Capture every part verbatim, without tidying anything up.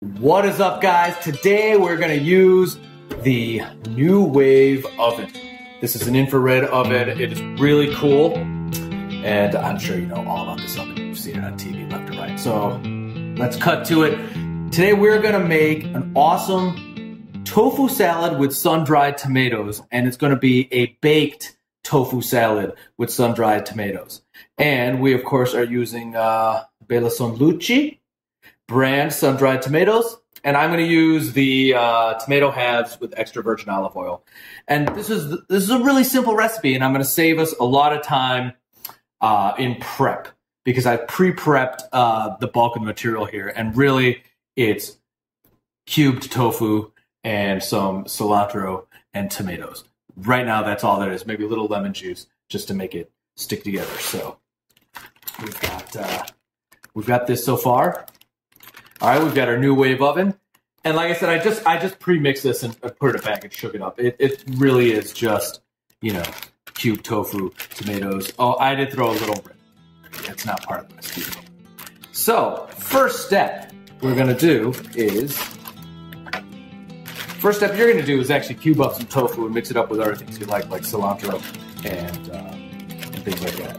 What is up, guys? Today we're gonna use the New Wave oven. This is an infrared oven. It is really cool, and I'm sure you know all about this oven. You've seen it on T V left to right. So let's cut to it. Today we're gonna make an awesome tofu salad with sun-dried tomatoes, and it's gonna be a baked tofu salad with sun-dried tomatoes. And we, of course, are using uh, Bella Son Lucci brand sun-dried tomatoes, and I'm going to use the uh, tomato halves with extra virgin olive oil. And this is this is a really simple recipe, and I'm going to save us a lot of time uh, in prep because I pre-prepped uh, the bulk of the material here, and really it's cubed tofu and some cilantro and tomatoes. Right now, that's all there is. Maybe a little lemon juice just to make it stick together. So we've got uh, we've got this so far. All right, we've got our New Wave oven, and like I said, I just I just pre-mixed this and put it back and shook it up. It it really is just, you know, cubed tofu, tomatoes. Oh, I did throw a little bit. That's not part of the recipe. So first step we're gonna do is first step you're gonna do is actually cube up some tofu and mix it up with other things you like, like cilantro and uh, and things like that.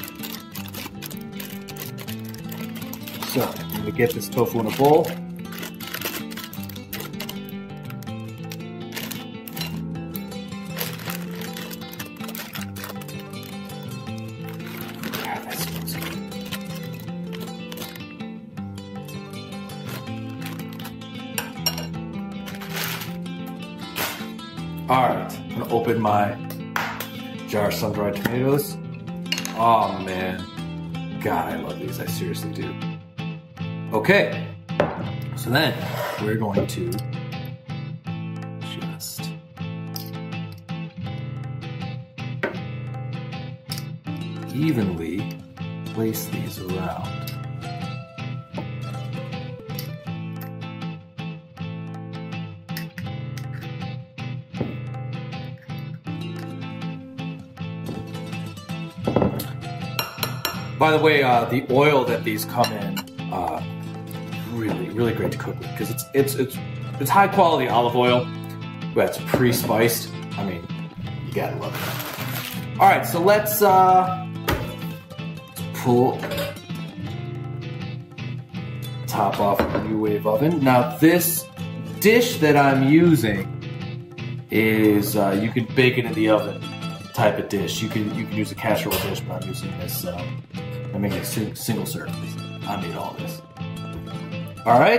So I'm going to get this tofu in a bowl. Ah, that smells good. All right, I'm going to open my jar of sun-dried tomatoes. Oh man, God, I love these. I seriously do. Okay, so then we're going to just evenly place these around. By the way, uh, the oil that these come in, uh, really, really great to cook with because it's it's it's it's high quality olive oil, but it's pre-spiced. I mean, you gotta love it. All right, so let's uh, pull top off of the New Wave oven. Now, this dish that I'm using is uh, you can bake it in the oven type of dish. You can you can use a casserole dish, but I'm using this. Uh, I'm making a single serve. I made all this. All right.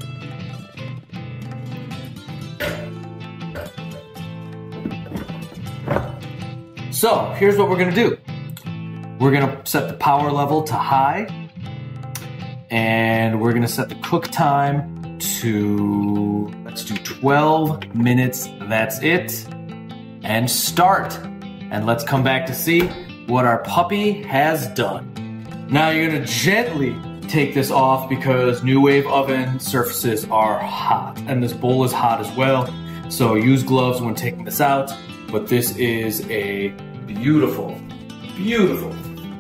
So here's what we're gonna do. We're gonna set the power level to high, and we're gonna set the cook time to, let's do twelve minutes. That's it. And start. And let's come back to see what our puppy has done. Now you're gonna gently take this off because New Wave oven surfaces are hot, and this bowl is hot as well. So use gloves when taking this out, but this is a beautiful, beautiful,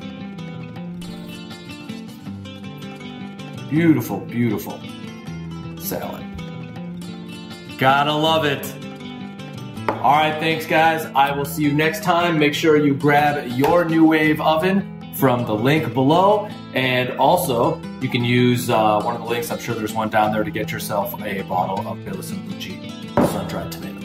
beautiful, beautiful salad. Gotta love it. All right, thanks guys. I will see you next time. Make sure you grab your New Wave oven from the link below, and also you can use uh, one of the links. I'm sure there's one down there to get yourself a bottle of Bella Son Lucci sun-dried tomatoes.